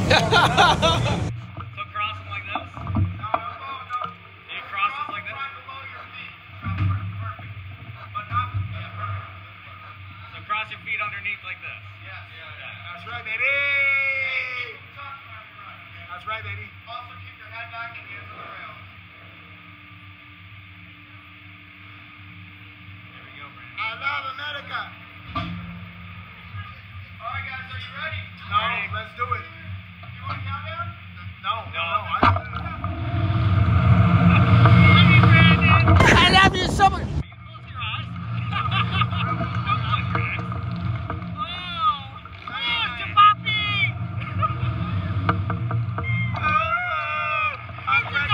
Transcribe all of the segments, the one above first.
So cross them like this? No. Do you cross this like this? Right below your feet. Perfect. But not, perfect. So cross your feet underneath like this? Yes. That's right, baby. That's right, baby. Also keep your head back and hands on the rails. There we go, Brandon. I love America. Alright guys, are you ready? No, let's do it. You want to count down? No. I love you so much. Close your eyes. Don't close your eyes. Oh, Chapapi! I'm ready.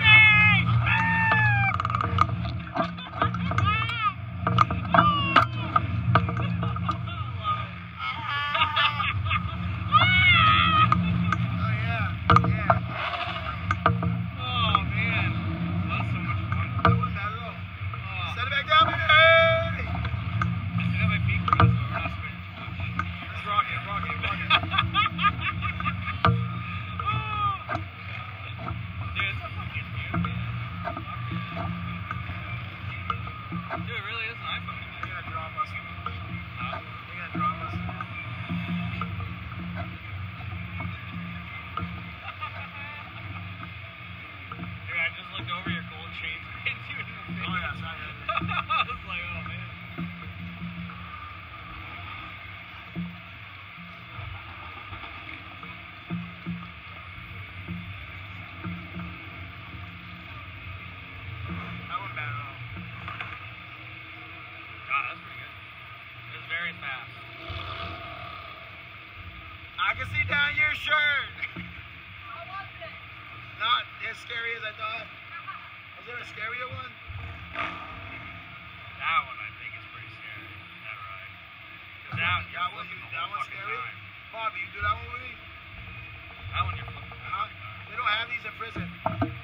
Dude, it really is an iPhone. They're gonna drop us. Huh? They're gonna drop us. Dude, I just looked over your gold chain. Oh yeah, it's not good. I was like, oh man. That wasn't bad at all. God, that's pretty good. It was very fast. I can see down your shirt. Not as scary as I thought. Was there a scarier one? That one I think is pretty scary. Is that right? 'Cause That one's scary? Bobby, you do that one with me? That one you're flipping. They don't have these in prison.